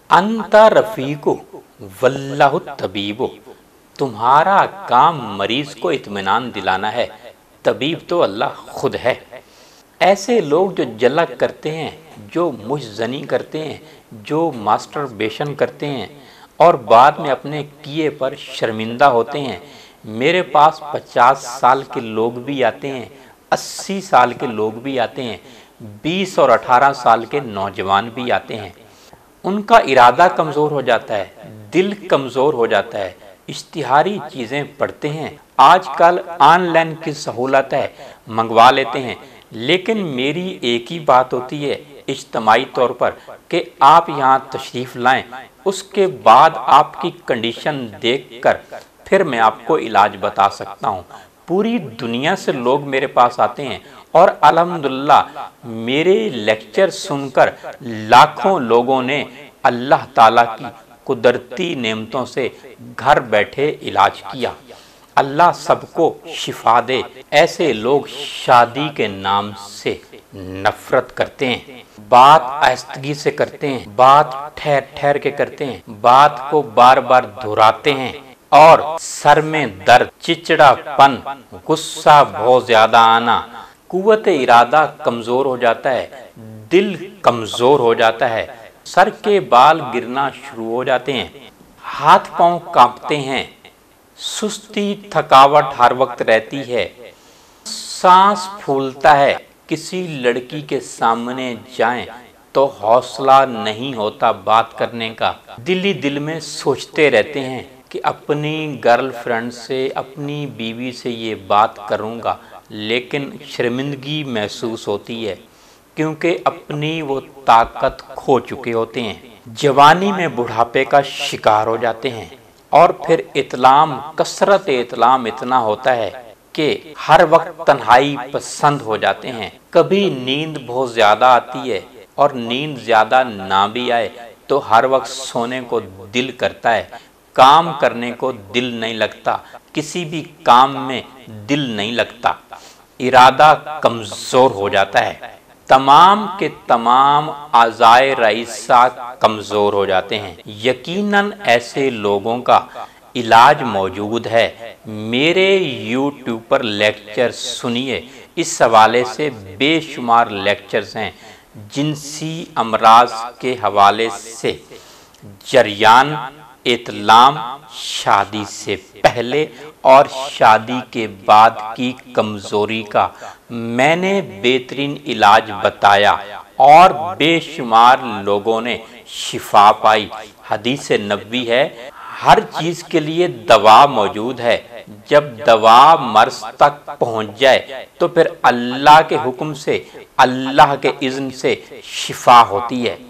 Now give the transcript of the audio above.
अंता रफीको वल्लाहु तबीबो। तुम्हारा काम मरीज को इत्मीनान दिलाना है, तबीब तो अल्लाह खुद है। ऐसे लोग जो जलक करते हैं, जो मुझजनी करते हैं, जो मास्टरबेशन करते हैं और बाद में अपने किए पर शर्मिंदा होते हैं, मेरे पास 50 साल के लोग भी आते हैं, 80 साल के लोग भी आते हैं, 20 और 18 साल के नौजवान भी आते हैं। उनका इरादा कमज़ोर हो जाता है, दिल कमज़ोर हो जाता है, इश्तिहारी चीज़ें पढ़ते हैं। आजकल ऑनलाइन की सहूलत है, मंगवा लेते हैं। लेकिन मेरी एक ही बात होती है इज्तमाई तौर पर कि आप यहाँ तशरीफ़ लाएं, उसके बाद आपकी कंडीशन देखकर फिर मैं आपको इलाज बता सकता हूँ। पूरी दुनिया से लोग मेरे पास आते हैं और अल्हम्दुलिल्लाह मेरे लेक्चर सुनकर लाखों लोगों ने अल्लाह ताला की कुदरती नेमतों से घर बैठे इलाज किया। अल्लाह सबको शिफा दे। ऐसे लोग शादी के नाम से नफरत करते हैं, बात आहिस्तगी से करते हैं, बात ठहर ठहर के करते हैं, बात को बार बार दोहराते हैं और सर में दर्द, चिड़चिड़ापन, गुस्सा बहुत ज्यादा आना, कुव्वत इरादा कमजोर हो जाता है, दिल कमजोर हो जाता है, सर के बाल गिरना शुरू हो जाते हैं, हाथ पांव कांपते हैं, सुस्ती थकावट हर वक्त रहती है, सांस फूलता है, किसी लड़की के सामने जाएं तो हौसला नहीं होता बात करने का, दिल ही दिल में सोचते रहते हैं कि अपनी गर्लफ्रेंड से, अपनी बीवी से ये बात करूँगा, लेकिन शर्मिंदगी महसूस होती है क्योंकि अपनी वो ताकत खो चुके होते हैं। जवानी में बुढ़ापे का शिकार हो जाते हैं और फिर इत्लाम, कसरत इत्लाम इतना होता है कि हर वक्त तन्हाई पसंद हो जाते हैं। कभी नींद बहुत ज़्यादा आती है और नींद ज़्यादा ना भी आए तो हर वक्त सोने को दिल करता है, काम करने को दिल नहीं लगता, किसी भी काम में दिल नहीं लगता, इरादा कमज़ोर हो जाता है, तमाम के तमाम आज़ाए रईसा कमज़ोर हो जाते हैं। यकीनन ऐसे लोगों का इलाज मौजूद है। मेरे YouTube पर लेक्चर सुनिए, इस हवाले से बेशुमार लेक्चर्स हैं। जिनसी अमराज के हवाले से जरियान इत्लाम, शादी से पहले और शादी के बाद की कमज़ोरी का मैंने बेहतरीन इलाज बताया और बेशुमार लोगों ने शिफा पाई। हदीस नबवी है, हर चीज़ के लिए दवा मौजूद है। जब दवा मर्ज तक पहुंच जाए तो फिर अल्लाह के हुक्म से, अल्लाह के इज़्न से शिफा होती है।